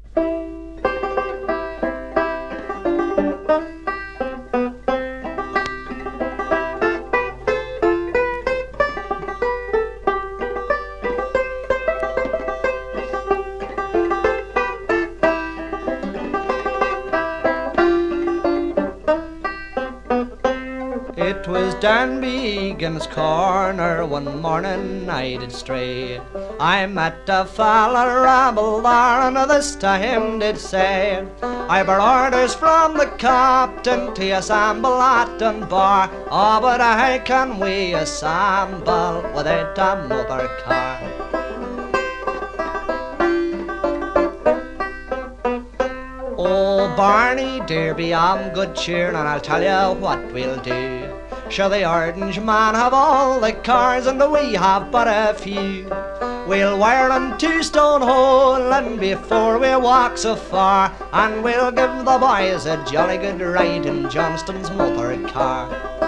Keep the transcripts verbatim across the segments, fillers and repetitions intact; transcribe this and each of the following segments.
It was down Behan's corner one morning I did stray. I met a fella rabble there, and this to him did say, I bore orders from the captain to assemble at the bar. Oh, but how can we assemble without a motor car? Oh, Barney dear, be on good cheer, and I'll tell you what we'll do. Sure, the orange man have all the cars, and we have but a few. We'll wire them two stone hole, and before we walk so far, and we'll give the boys a jolly good ride in Johnston's motor car.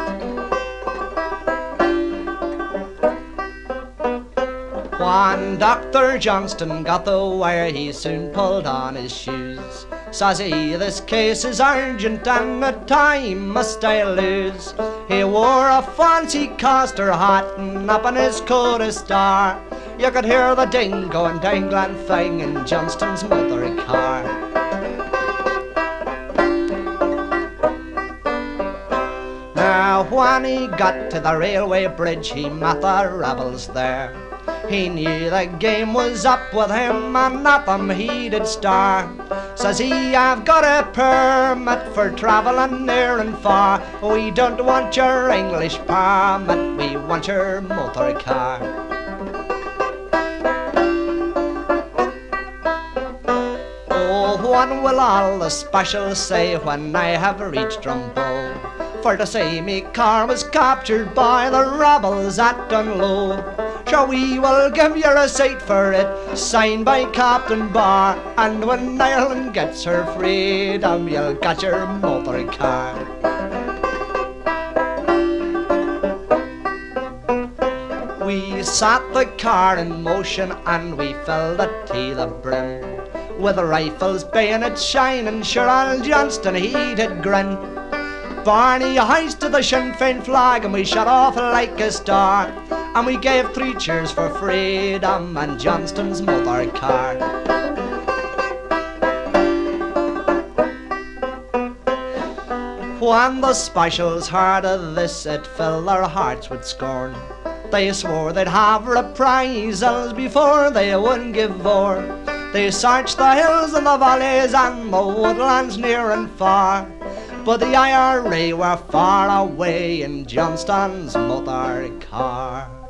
When Doctor Johnston got the wire, he soon pulled on his shoes. Says he, this case is urgent and the time must I lose. He wore a fancy coster hat and up on his coat a star. You could hear the dingo and dangling thing in Johnston's motor car. Now when he got to the railway bridge, he met the rebels there. He knew the game was up with him, and at them he did star. Says he, I've got a permit for travelling near and far. We don't want your English permit, we want your motor car. Oh, what will all the specials say when I have reached Drumbo? For to say me car was captured by the rebels at Dunlow. Sure, we will give you a receipt for it, signed by Captain Barr, and when Ireland gets her freedom, you'll get your motor car. We set the car in motion and we filled it to the brim. With the rifles bayonets shining, sure old Johnston he did grin. Barney hoisted the Sinn Féin flag and we shot off like a star. And we gave three cheers for freedom and Johnston's motor car. When the specials heard of this, it filled their hearts with scorn. They swore they'd have reprisals before they would give o'er. They searched the hills and the valleys and the woodlands near and far, but the I R A were far away in Johnston's motor car.